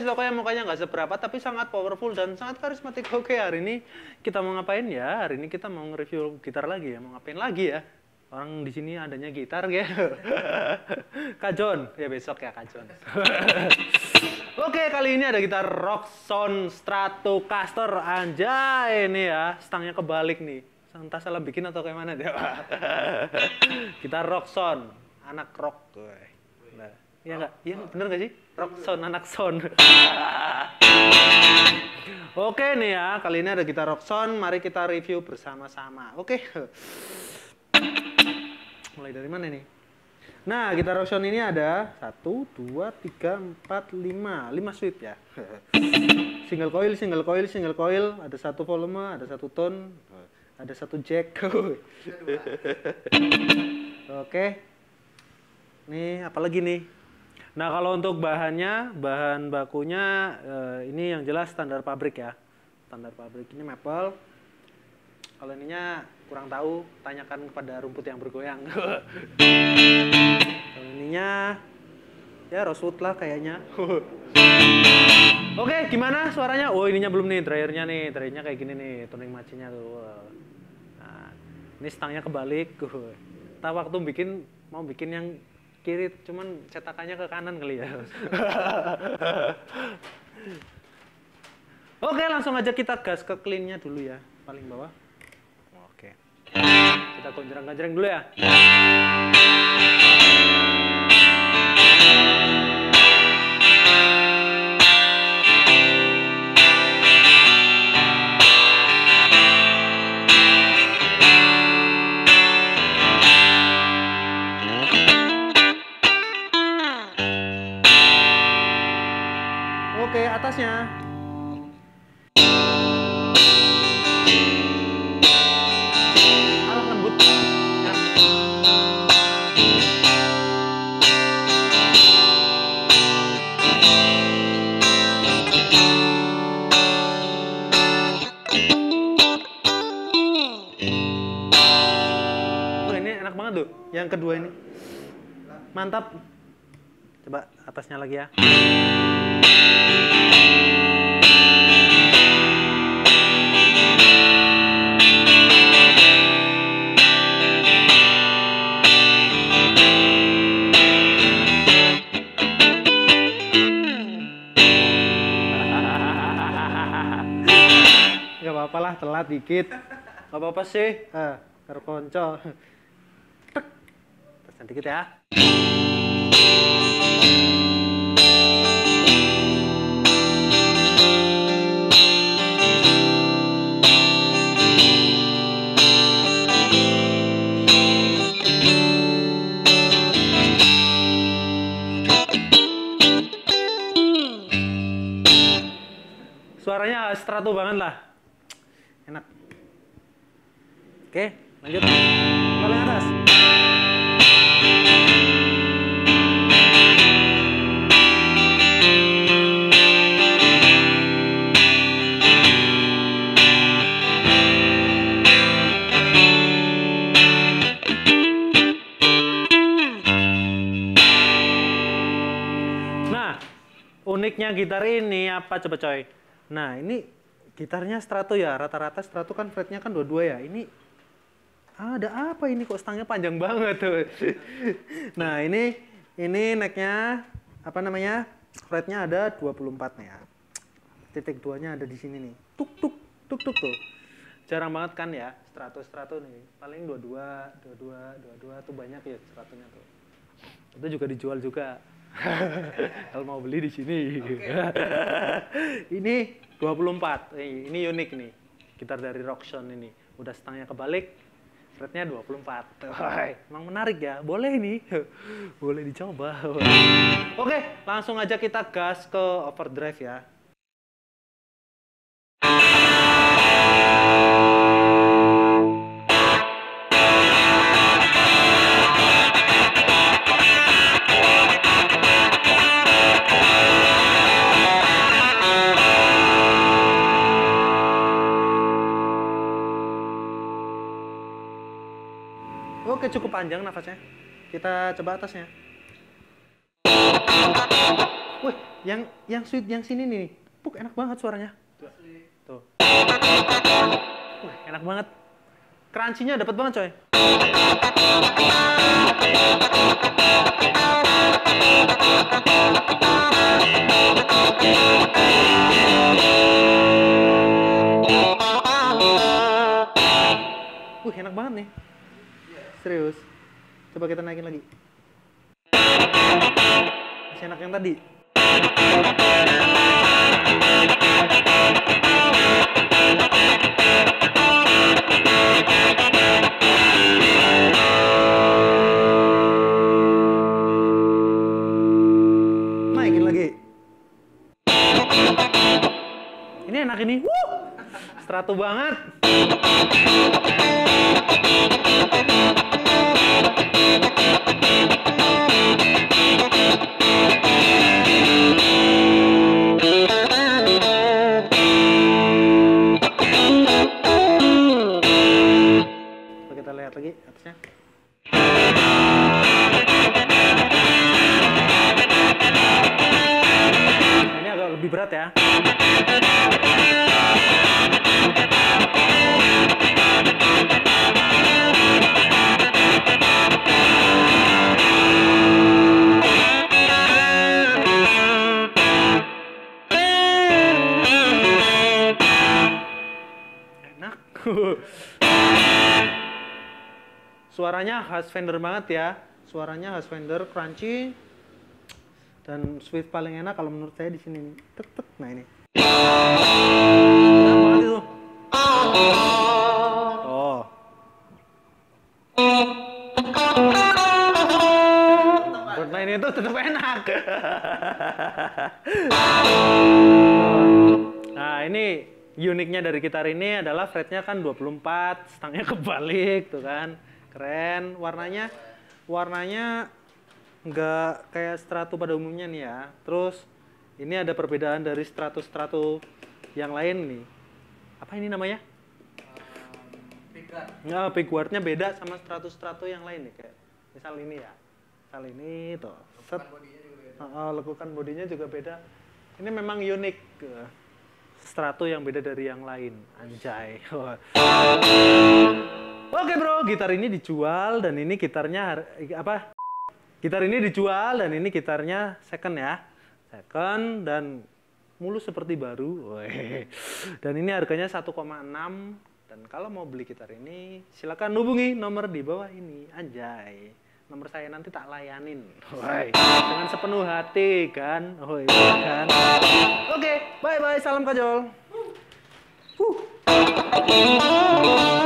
pokoknya mukanya nggak seberapa tapi sangat powerful dan sangat karismatik. Oke, hari ini kita mau ngapain ya? Hari ini kita mau nge-review gitar lagi ya. Mau ngapain lagi ya? Orang di sini adanya gitar ya. Kak John, ya besok ya Kak John. Oke, kali ini ada gitar Roxon Stratocaster. Anjay ini ya, stangnya kebalik nih. Entah salah bikin atau kayak mana dia. Gitar Roxon, anak rock. Nah, iya nggak? Iya bener nggak sih? Roxon, anak son. Oke nih ya, kali ini ada gitar Roxon. Mari kita review bersama-sama. Oke. Mulai dari mana nih? Nah, gitar Roxon ini ada 1, 2, 3, 4, 5 sweep ya. Single coil, single coil, single coil. Ada 1 volume, ada 1 tone, ada 1 jack. Oke. Nih, apalagi nih? Nah, kalau untuk bahannya, bahan bakunya ini yang jelas standar pabrik ya. Standar pabrik ini maple. Kalau ininya kurang tahu, tanyakan kepada rumput yang bergoyang. Kalau ininya ya rosewood lah kayaknya. Oke, gimana suaranya? Oh, ininya belum nih, dryernya nih. Dryernya kayak gini nih, tuning macinya tuh. Nah, ini stangnya kebalik. Kita waktu mau bikin yang kiri, cuman cetakannya ke kanan kali ya. Oke, langsung aja kita gas ke clean-nya dulu ya, paling bawah. Oke. Kita gonjreng-gonjreng dulu ya. Oke, atasnya. Alat lembut. Ya. Oh, ini enak banget tuh. Yang kedua ini. Mantap. Coba atasnya lagi ya. Gak apa-apa lah, telat dikit. Gak apa-apa sih. Karo konco. Tek. Tekan dikit ya. Suaranya strato banget lah. Enak. Oke, lanjut. Paling atas. Nah, uniknya gitar ini apa coba coy? Nah, ini gitarnya strato ya, rata-rata strato kan fretnya kan 22 ya. Ini ada apa ini kok stangnya panjang banget tuh. Nah, ini necknya apa namanya? Fretnya ada 24 nih ya. Titik 2-nya ada di sini nih. Tuk tuk tuk tuk tuh. Jarang banget kan ya strato nih. Paling 22 tuh banyak ya stratonya tuh. Itu juga dijual juga. Kalau mau beli di sini. Okay. Ini 24. Ini unik nih. Gitar dari Roxon ini. Udah stangnya kebalik, fretnya 24. Emang menarik ya. Boleh nih. Boleh dicoba. Oke, langsung aja kita gas ke overdrive ya. Oke, cukup panjang nafasnya. Kita coba atasnya. Wih, Yang sweet yang sini nih. Puk, enak banget suaranya. Tuh. Enak banget. Crunchy-nya dapat banget, coy. Enak banget nih. Serius. Coba kita naikin lagi. Masih enak yang tadi. Naikin lagi. Ini enak ini. Strato banget. Coba kita lihat lagi atasnya. Ini agak lebih berat ya. Suaranya khas Fender banget ya. Suaranya khas Fender, crunchy. Dan sweet paling enak kalau menurut saya di sini nih. Tek tek. Nah ini. Enak banget itu. Oh. Nah ini tuh tetap enak. Nah ini uniknya dari gitar ini adalah fretnya kan 24, stangnya kebalik tuh kan. Keren, warnanya nggak kayak Strato pada umumnya nih ya. Terus ini ada perbedaan dari Strato yang lain nih. Apa ini namanya? Pickguard. Nggak, pickguardnya beda sama Strato yang lain nih kayak. Misal ini ya, misal ini tuh. Lekukan bodinya juga beda. Ini memang unik. Strato yang beda dari yang lain, anjay. Oke bro, gitar ini dijual dan ini gitarnya apa? Gitar ini dijual dan ini gitarnya second ya, second dan mulus seperti baru. Dan ini harganya 1,6 dan kalau mau beli gitar ini silakan hubungi nomor di bawah ini, anjay. Nomor saya nanti tak layanin, dengan sepenuh hati kan, kan. Oke, bye bye, salam kajol.